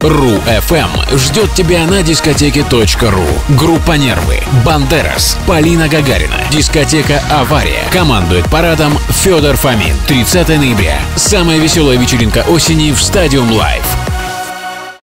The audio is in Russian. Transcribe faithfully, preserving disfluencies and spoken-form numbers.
Ру-эф эм ждет тебя на дискотеке .ру. Группа «Нервы», Бандерас, Полина Гагарина, дискотека «Авария». Командует парадом Федор Фомин. тридцатого ноября. Самая веселая вечеринка осени в Стадиум Лайв.